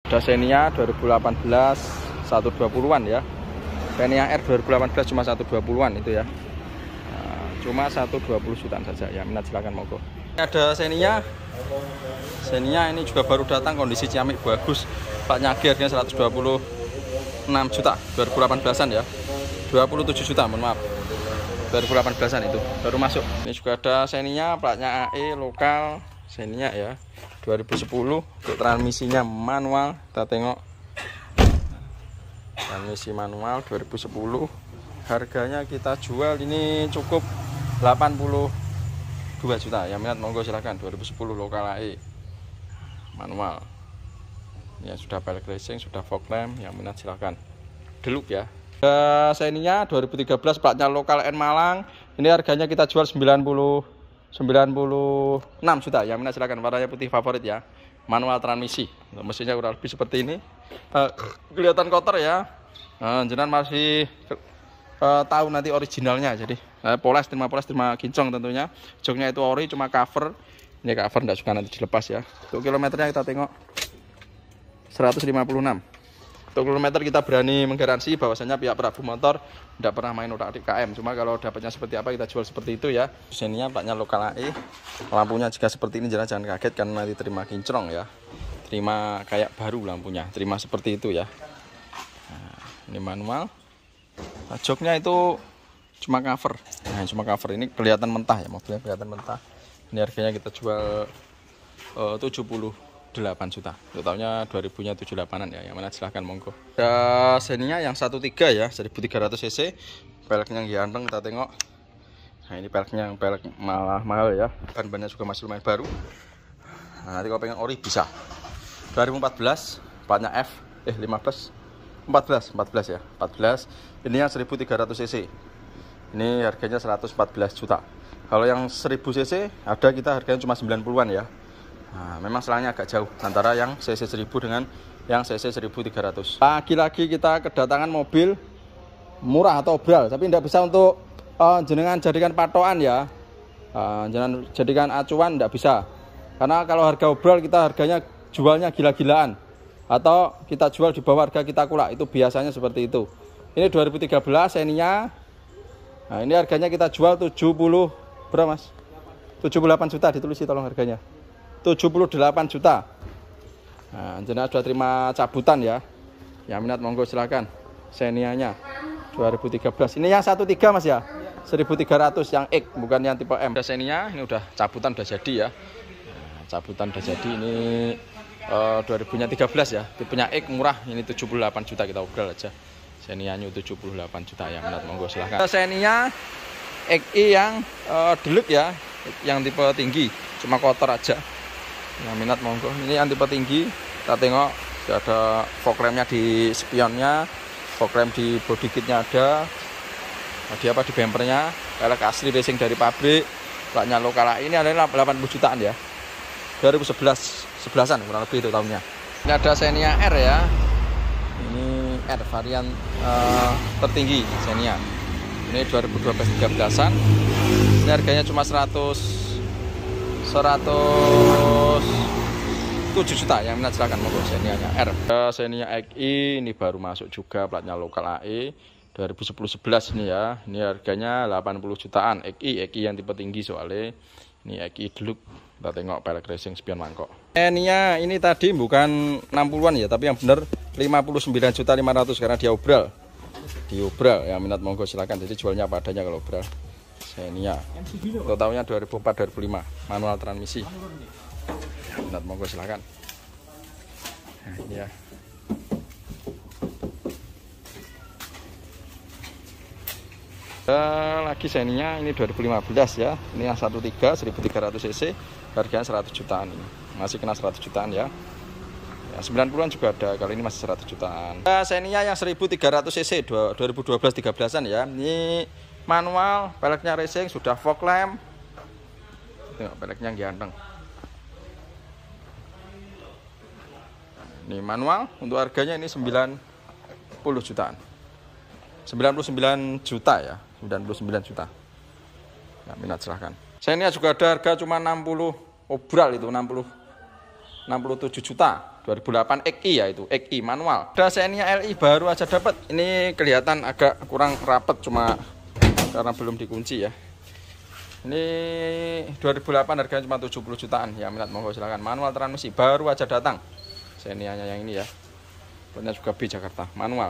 Ada Xenia 2018 120-an ya. Xenia R 2018 cuma 120-an itu ya. Cuma 120 jutaan saja ya. Minat silakan monggo. Ada Xenia ini juga baru datang, kondisi ciamik bagus. Platnya G harganya 126 juta 2018-an ya. 27 juta mohon maaf. 2018-an itu baru masuk. Ini juga ada Xenia platnya AE lokal Xenia ya. 2010 untuk transmisinya manual. Kita tengok transmisi manual 2010. Harganya kita jual ini cukup 82 juta. Yang minat monggo silahkan. 2010 lokal AE manual. Ya sudah pelek racing, sudah fog lamp. Yang minat silahkan. Deluxe ya. Xenia 2013 platnya lokal N Malang. Ini harganya kita jual 96 juta. Yang minat silakan. Warnanya putih favorit ya. Manual transmisi. Mesinnya kurang lebih seperti ini. Kelihatan kotor ya. Jenengan masih tahu nanti originalnya. Jadi terima kinclong tentunya. Joknya itu ori, cuma cover. Ini cover tidak suka nanti dilepas ya. Untuk kilometernya kita tengok 156. Untuk kilometer kita berani menggaransi bahwasanya pihak Prabu Motor tidak pernah main utak-atik KM. Cuma kalau dapatnya seperti apa kita jual seperti itu ya. Xenia platnya lokal AE. Lampunya jika seperti ini jangan kaget karena nanti terima kinclong ya. Terima kayak baru lampunya. Terima seperti itu ya. Nah, ini manual. Nah, joknya itu cuma cover. Nah, cuma cover ini kelihatan mentah ya, mobilnya kelihatan mentah. Ini harganya kita jual 78 juta. Totalnya 2000-nya 78-an ya. Yang mana silahkan monggo. Ada Xenia yang 13 ya, 1300 cc. Peleknya yang ganteng kita tengok. Nah, ini peleknya yang pelek malah mahal ya. Ban-bannya juga masih lumayan baru. Nah, nanti kalau pengen ori bisa. 2014, platnya F 14 ya. 14. Ini yang 1300 cc. Ini harganya 114 juta. Kalau yang 1000 cc ada kita harganya cuma 90-an ya. Nah, memang selangnya agak jauh antara yang cc 1000 dengan yang cc 1300. Lagi-lagi kita kedatangan mobil murah atau obral, tapi tidak bisa untuk jenengan jadikan patokan ya. Jangan jadikan acuan, tidak bisa. Karena kalau harga obral kita harganya jualnya gila-gilaan atau kita jual di bawah harga kita kulak, itu biasanya seperti itu. Ini 2013 Xenia. Nah, ini harganya kita jual 70 berapa Mas? 78 juta ditulis tolong harganya. 78 juta. Nah, jenengan sudah terima cabutan ya. Yang minat monggo silakan. Xenia-nya 2013. Ini yang 13 Mas ya. 1300 yang X bukan yang tipe M. Xenia ini udah cabutan udah jadi ya. Nah, cabutan udah jadi ini 2000-nya 13 ya. Tipenya X murah ini 78 juta kita obral aja. Xenia-nya 78 juta yang minat monggo silakan. Xenia XI yang deluxe ya, yang tipe tinggi, cuma kotor aja. Yang minat monggo. Ini yang tipe tinggi. Kita tengok ada fog lampnya di spionnya, fog lamp di body kitnya ada. Di apa di bumpernya, pelek asli racing dari pabrik. Platnya lokal ini adalah 80 jutaan ya. 2011-an kurang lebih itu tahunnya. Ini ada Xenia R ya. Ini R varian tertinggi Xenia. Ini 2012-13an. Ini harganya cuma 107 juta. Yang minat silakan monggo. Xenia-nya R. Xenia XI ini baru masuk juga, platnya lokal AE 2010-11 ini ya. Ini harganya 80 jutaan. XI yang tipe tinggi soalnya. Ini XI Deluxe. Kita tengok pelek racing spion mangkok. Xenia ini tadi bukan 60-an ya, tapi yang benar 59.500 karena dia obral. Diobral. Yang minat monggo silakan. Jadi jualnya apa adanya kalau obral. Xenia. Totalnya 2004-2005, manual transmisi. Ya, minat monggo silakan. Nah, ini ya. Lagi Xenia ini 2015 ya. Ini yang 13 1300 cc, harganya 100 jutaan ini. Masih kena 100 jutaan ya. Ya 90-an juga ada, kali ini masih 100 jutaan. Xenia yang 1300 cc 2012-13an ya. Ini manual, peleknya racing, sudah fog lamp. Tengok peleknya ganteng. Ini manual, untuk harganya ini 90 jutaan. 99 juta ya, 99 juta. Ya, minat silahkan. Xenia juga ada harga cuma 60 obral itu 67 juta 2008 XI ya, itu XI manual. Ada Xenia LI baru aja dapat. Ini kelihatan agak kurang rapet cuma karena belum dikunci ya. Ini 2008 harganya cuma 70 jutaan. Ya minat monggo silakan. Manual transmisi baru aja datang. Xenia-nya yang ini ya. Punya juga B Jakarta manual.